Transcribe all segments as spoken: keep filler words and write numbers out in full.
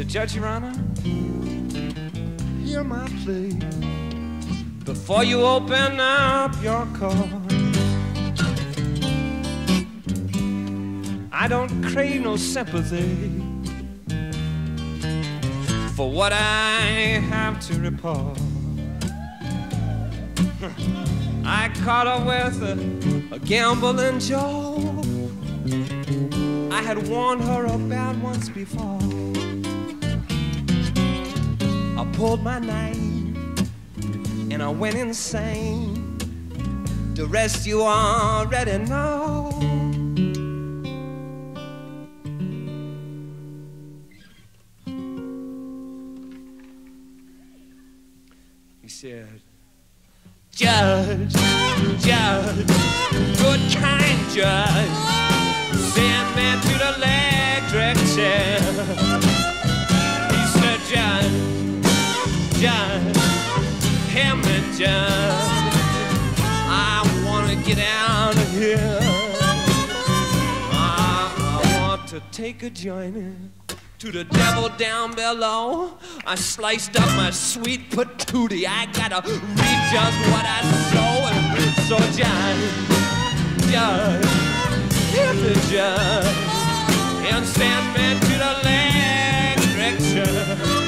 Judge, Your Honor, hear my plea. Before you open up your court, I don't crave no sympathy for what I have to report. I caught her with a, a gambling joke. I had warned her about once before. I pulled my knife and I went insane. The rest you already know. He said, Judge, Judge, good kind Judge, send me to the electric chair. He said, Judge, Judge, hear me, Judge, I want to get out of here. I, I want to take a journey to the devil down below. I sliced up my sweet patootie. I gotta read just what I sow. And so Judge, Judge, hear me, Judge, and send me to the electric chair.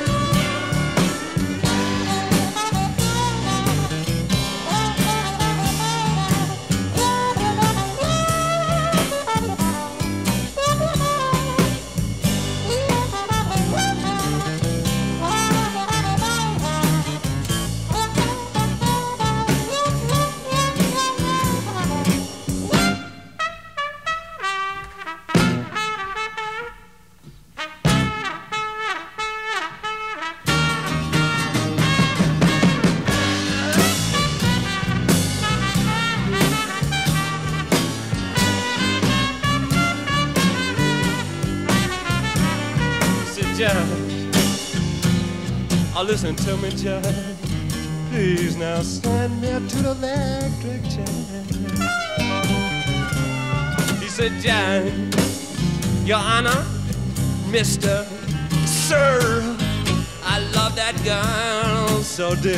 Judge, oh, listen to me, Judge. Please now send me to the electric chair. He said, Judge, Your Honor, Mister, Sir, I love that girl so dear.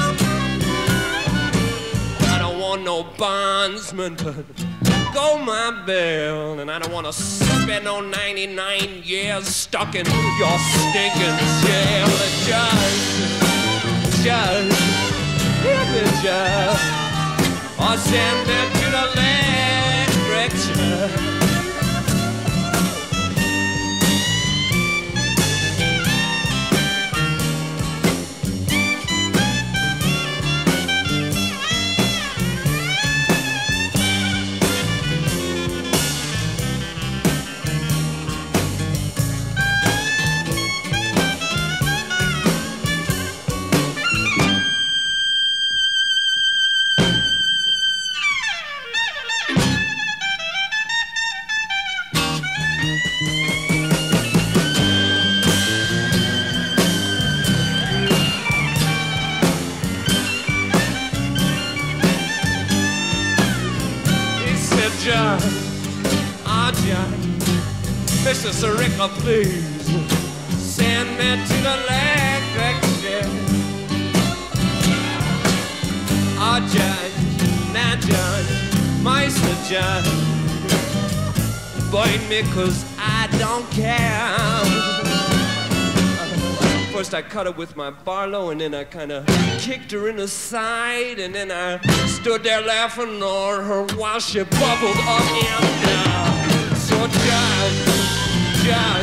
I don't want no bondsman, but go my bail, and I don't want to spend no ninety-nine years stuck in your stinking jail. Judge, Judge, hear me, Judge, or send me to the electric chair. Judge, oh Judge, Mister Sirica, please send me to the electric chair. Oh Judge, now Judge, Mister Judge, burn me 'cause I don't care. First I cut her with my Barlow, and then I kinda kicked her in the side, and then I stood there laughing on her while she bubbled up and down. So Judge, Judge,